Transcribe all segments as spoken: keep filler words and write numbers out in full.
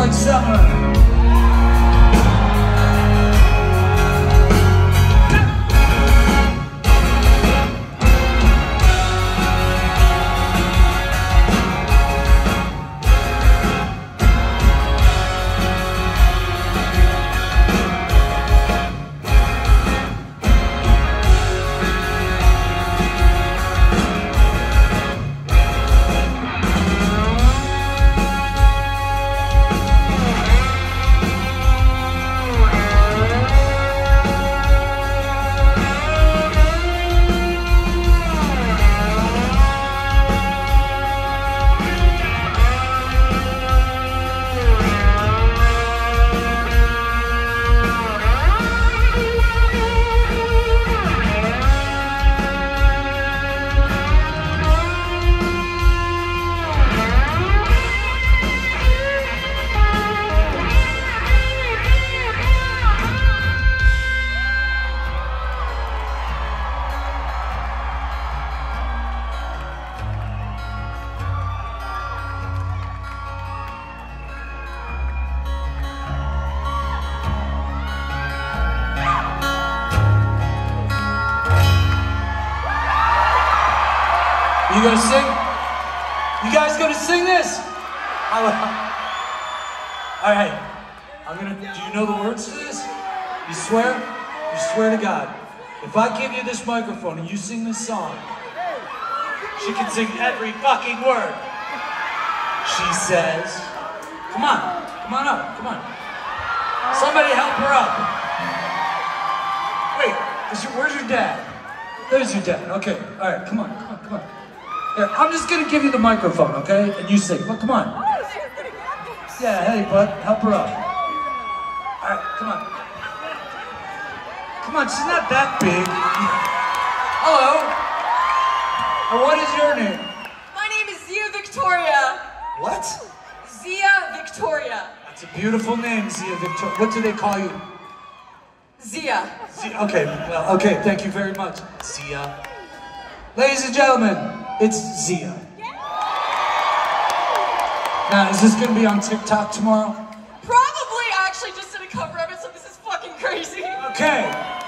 like summer. You gonna sing? You guys gonna sing this? All right. I'm gonna. Do you know the words to this? You swear? You swear to God. If I give you this microphone and you sing this song, she can sing every fucking word. She says, "Come on, come on up, come on. Somebody help her up." Wait, is your, where's your dad? There's your dad. Okay. All right. Come on, come on, come on. Here, I'm just gonna give you the microphone, okay? And you sing. Well, come on. Yeah, hey, bud, help her up. All right, come on. Come on, she's not that big. Hello. And what is your name? My name is Zia Victoria. What? Zia Victoria. That's a beautiful name, Zia Victoria. What do they call you? Zia. Zia. Okay, well, okay, thank you very much, Zia. Ladies and gentlemen, it's Zia. Now, is this gonna be on TikTok tomorrow? Probably. I actually just did a cover of it, so this is fucking crazy. Okay.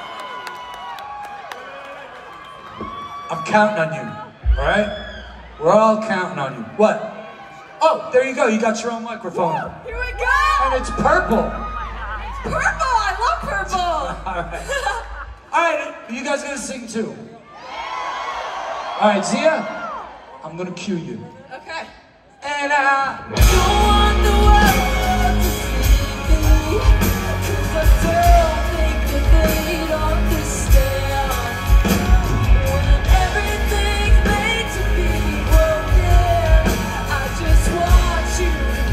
I'm counting on you, all right? We're all counting on you. What? Oh, there you go. You got your own microphone. Here we go. And it's purple. It's purple. I love purple. All right. All right. You guys gonna sing too? All right, Zia. I'm gonna cue you. Okay. And I don't want the world to see me, 'cause I don't think that they'd understand. When everything's made to be broken, I just want you to